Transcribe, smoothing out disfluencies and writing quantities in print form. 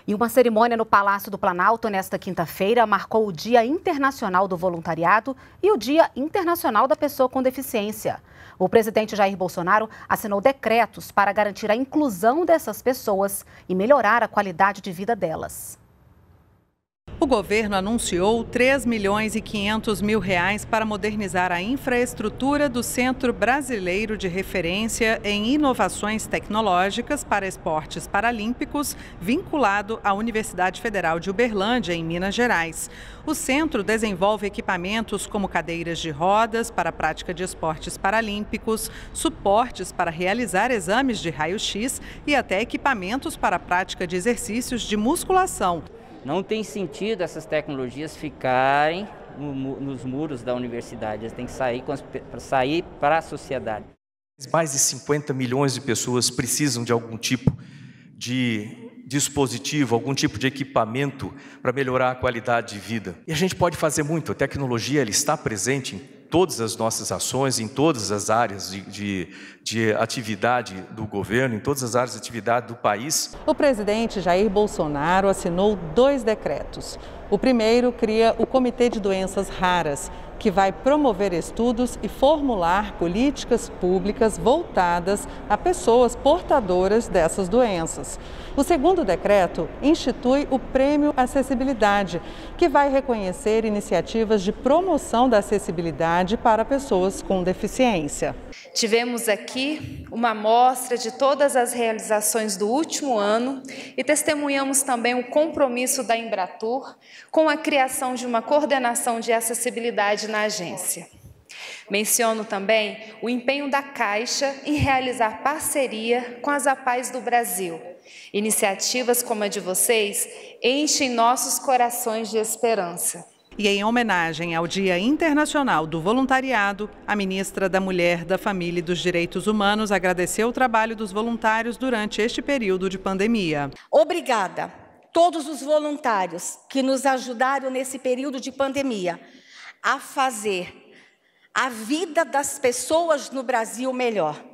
E uma cerimônia no Palácio do Planalto nesta quinta-feira marcou o Dia Internacional do Voluntariado e o Dia Internacional da Pessoa com Deficiência. O presidente Jair Bolsonaro assinou decretos para garantir a inclusão dessas pessoas e melhorar a qualidade de vida delas. O governo anunciou R$ 3.500.000 para modernizar a infraestrutura do Centro Brasileiro de Referência em Inovações Tecnológicas para Esportes Paralímpicos, vinculado à Universidade Federal de Uberlândia, em Minas Gerais. O centro desenvolve equipamentos como cadeiras de rodas para a prática de esportes paralímpicos, suportes para realizar exames de raio-x e até equipamentos para a prática de exercícios de musculação. Não tem sentido essas tecnologias ficarem nos muros da universidade, elas têm que sair para a sociedade. Mais de 50 milhões de pessoas precisam de algum tipo de dispositivo, algum tipo de equipamento para melhorar a qualidade de vida. E a gente pode fazer muito, a tecnologia ela está presente em todas as nossas ações, em todas as áreas de atividade do governo, em todas as áreas de atividade do país. O presidente Jair Bolsonaro assinou 2 decretos. O primeiro cria o Comitê de Doenças Raras, que vai promover estudos e formular políticas públicas voltadas a pessoas portadoras dessas doenças. O segundo decreto institui o Prêmio Acessibilidade, que vai reconhecer iniciativas de promoção da acessibilidade para pessoas com deficiência. Tivemos aqui uma amostra de todas as realizações do último ano e testemunhamos também o compromisso da Embratur com a criação de uma coordenação de acessibilidade na agência. Menciono também o empenho da Caixa em realizar parceria com as APAES do Brasil. Iniciativas como a de vocês enchem nossos corações de esperança. E em homenagem ao Dia Internacional do Voluntariado, a ministra da Mulher, da Família e dos Direitos Humanos agradeceu o trabalho dos voluntários durante este período de pandemia. Obrigada a todos os voluntários que nos ajudaram nesse período de pandemia a fazer a vida das pessoas no Brasil melhor.